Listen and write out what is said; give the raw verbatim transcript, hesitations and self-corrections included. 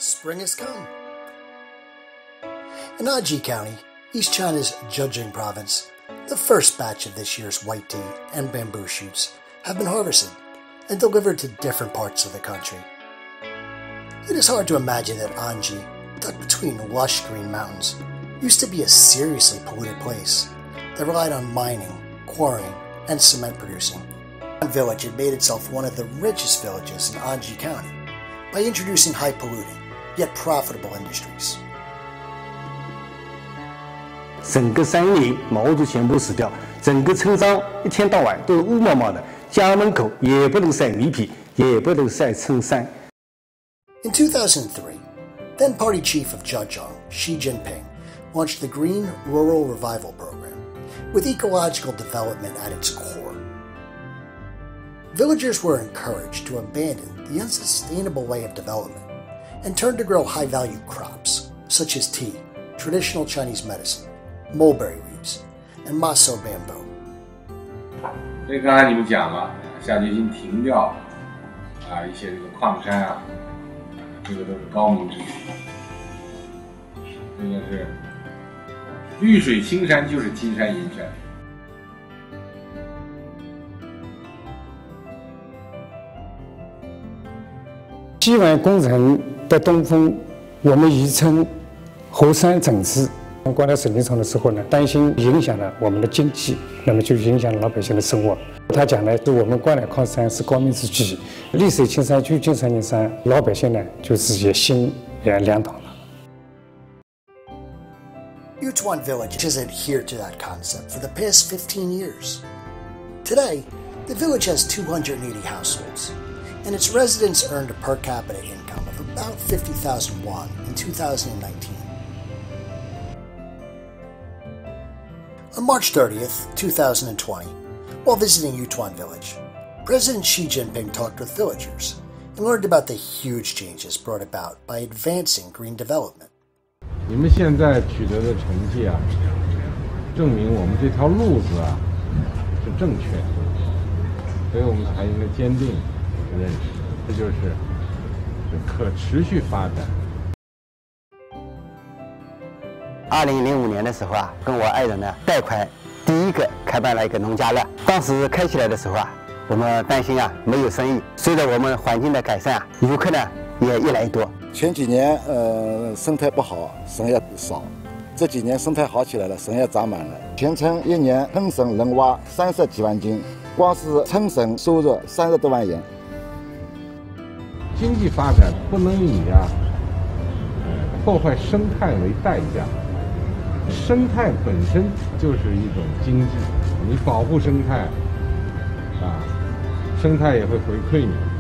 spring has come. In Anji County, East China's Zhejiang province, the first batch of this year's white tea and bamboo shoots have been harvested and delivered to different parts of the country. It is hard to imagine that Anji, tucked between lush green mountains, used to be a seriously polluted place that relied on mining, quarrying, and cement producing. Yucun village had made itself one of the richest villages in Anji County by introducing high-polluting, yet profitable industries. 整个山林毛都全部死掉，整个村庄一天到晚都乌毛毛的，家门口也不能晒米皮，也不能晒衬衫。 In two thousand three, then party chief of Zhejiang, Xi Jinping, launched the Green Rural Revival Program, with ecological development at its core. Villagers were encouraged to abandon the unsustainable way of development and turn to grow high-value crops, such as tea, traditional Chinese medicine, mulberry leaves, and maso bamboo. 所以刚才你们讲了，下决心停掉啊一些这个矿山啊，这个都是高明之举。这个是绿水青山就是金山银山。 西湾工程的东风，我们渔村河山整治，挂到省立场的时候呢，担心影响了我们的经济，那么就影响了老百姓的生活。他讲呢，是我们挂来靠山是高明之举，绿水青山就金山银山，老百姓呢就是也心也凉爽了。 Yucun village has adhered to that concept for the past fifteen years. Today, the village has two hundred eighty households, and its residents earned a per capita income of about fifty thousand won in two thousand nineteen. On March thirtieth, two thousand twenty, while visiting Yucun village, President Xi Jinping talked with villagers and learned about the huge changes brought about by advancing green development. 你们现在取得的成绩啊，证明我们这条路子啊是正确的，所以我们才应该坚定认识，这就是可持续发展。 二零零五年的时候啊，跟我爱人呢贷款第一个开办了一个农家乐。当时开起来的时候啊，我们担心啊没有生意。随着我们环境的改善啊，游客呢也越来越多。 前几年呃生态不好，生意少，这几年生态好起来了，生意涨满了。全村一年春笋能挖三十几万斤，光是春笋收入三十多万元。 经济发展不能以啊，破坏生态为代价。生态本身就是一种经济，你保护生态，啊，生态也会回馈你。